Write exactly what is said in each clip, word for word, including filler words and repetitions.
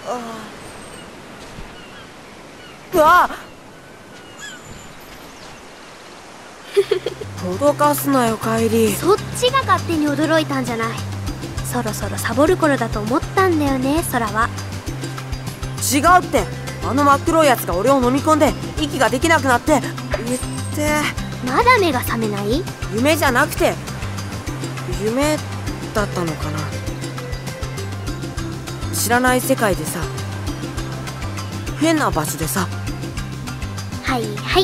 うわっ脅かすなよカイリー。 そっちが勝手に驚いたんじゃない。そろそろサボる頃だと思ったんだよね、空は。 違うって、あの真っ黒いやつが俺を飲み込んで息ができなくなって言って。 まだ目が覚めない？ 夢じゃなくて夢だったのかな。知らない世界でさ、変な場所でさ。 はいはい。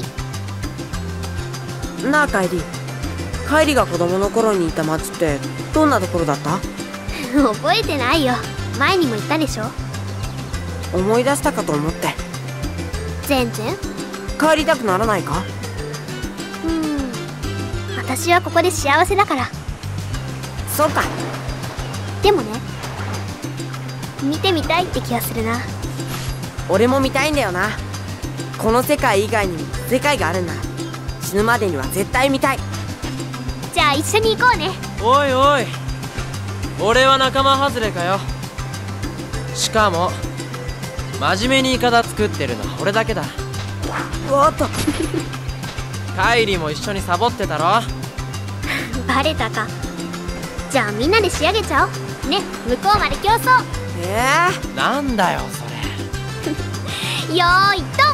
なあカイリー、カイリが子供の頃にいた町ってどんなところだった？ 覚えてないよ。前にも言ったでしょ。 思い出したかと思って。 全然。 帰りたくならないか？ うん、私はここで幸せだから。 そうか。 でもね、見てみたいって気がするな。 俺も見たいんだよな。この世界以外にも世界があるんだ。死ぬまでには絶対見たい。 じゃあ一緒に行こうね。 おいおい、俺は仲間外れかよ。しかも真面目にイカダ作ってるのは俺だけだ。 おっとカイリも一緒にサボってたろ。 バレたか。じゃあみんなで仕上げちゃおうね。向こうまで競争。 えー、なんだよそれ。 よーいドン。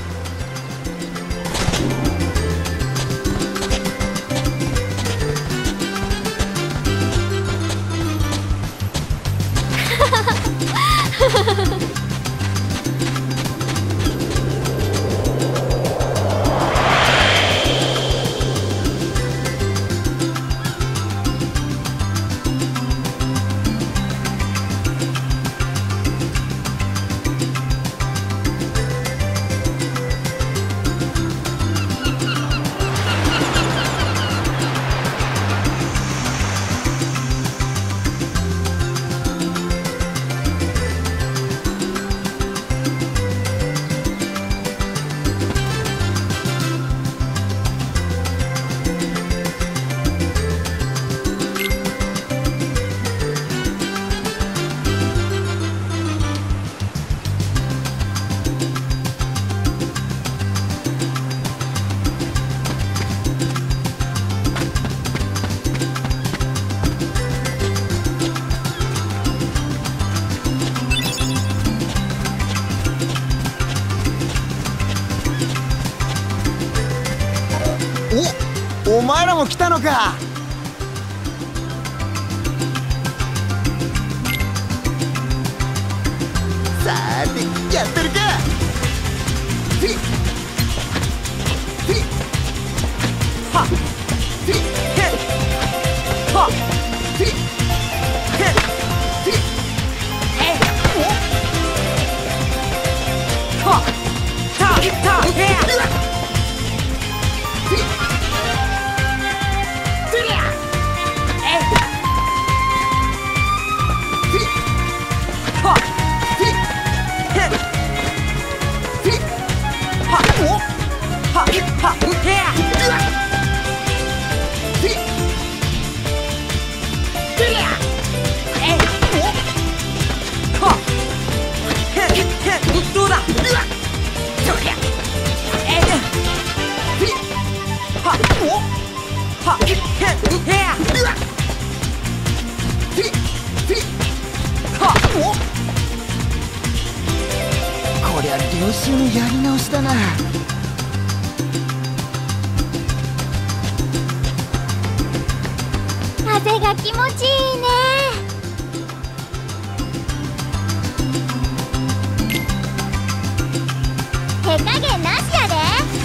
お前らも来たのか。さーてやってるか。ひっひっはっひっへっはっひっへっひっえっはったたへっこりゃ練習のやり直しだな。 風が気持ちいいね。手加減なしやで。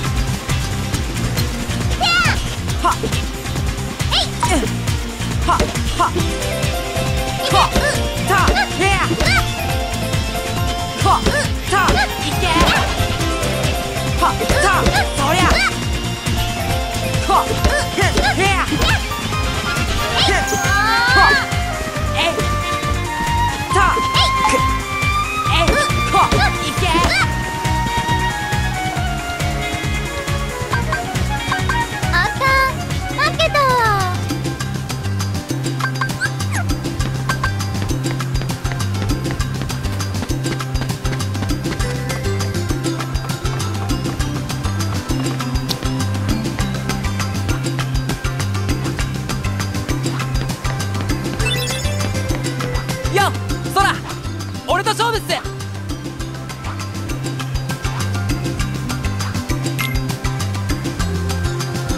てやはっえいはっはっはったへやはったいけはったそりゃはっへへや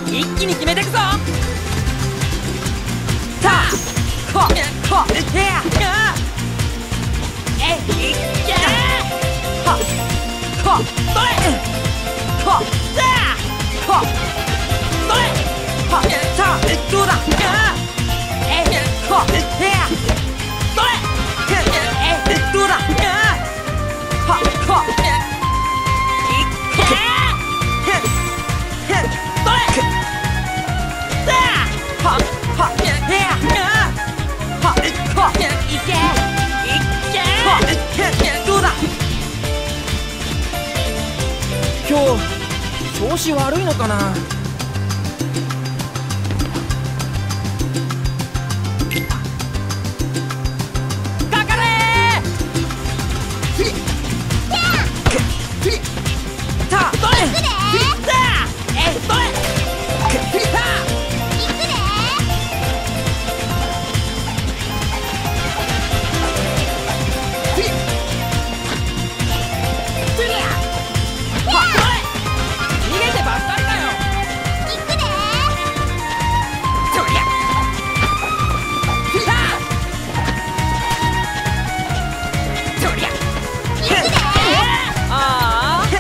一気に決めてくぞ。たあここへやえいっけはこそれこせやこそれはさあどうだえこへやそれえどうだはこいっけへっへっそれせやははへやはこいけいっけはへどうだ。 今日調子悪いのかな。 かかれーたあそれせやえそれたあ逃げてばっかりだよ。そりゃたあそりゃああ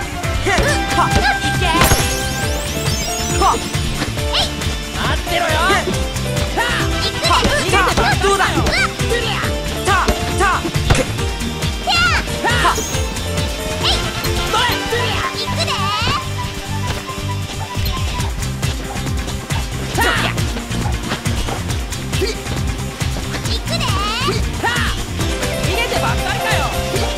いけは待ってろよ。たあ逃げてばっかりどうだよ。たあたあたあそれたあ逃げてばっかりかよ。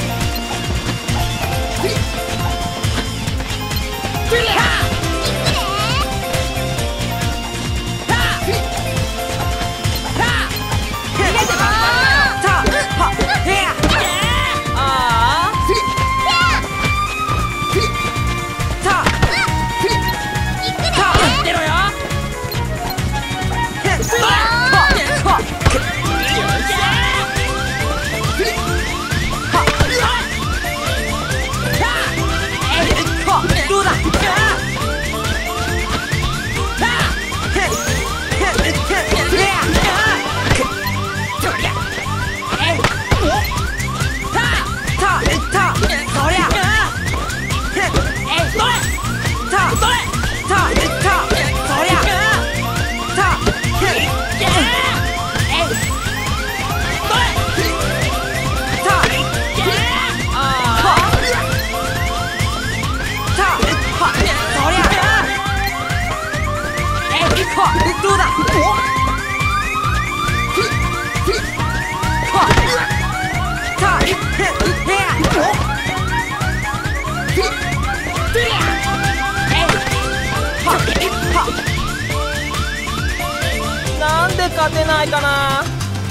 どうだどうだなんで勝てないかな。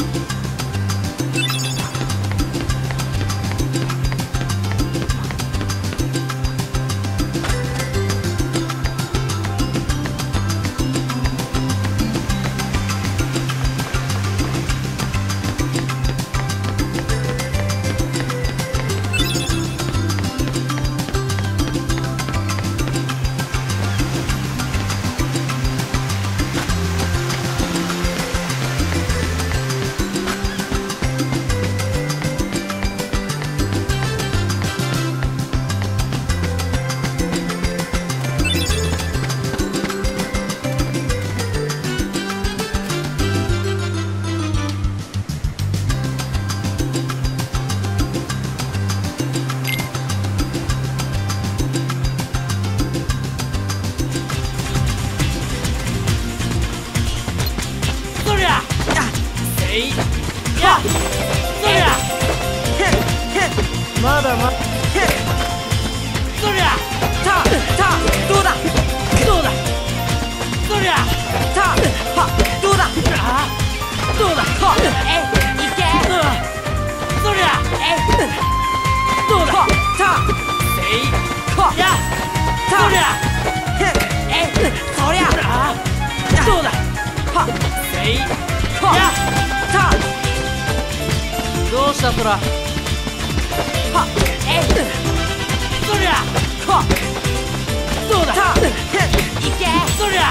まだまそりゃたたどうだどうだそりゃたはどうだあどうだはえいけそりゃえどうだたせいはやそりゃえそりゃあどうだはせいやたどうしたトラ。 はえそりゃはどうだたいけそりゃ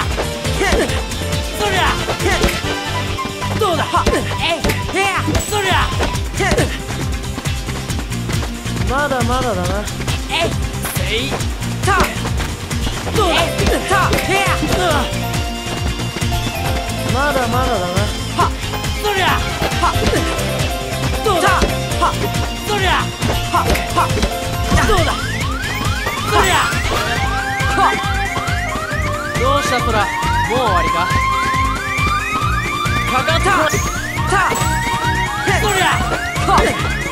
まだまだだな。 えいせいたどうだたへやまだまだだな。 はそりゃはどうだはそりゃははどうだそりゃはどうしたトラ、もう終わりか。 かかったたそりゃは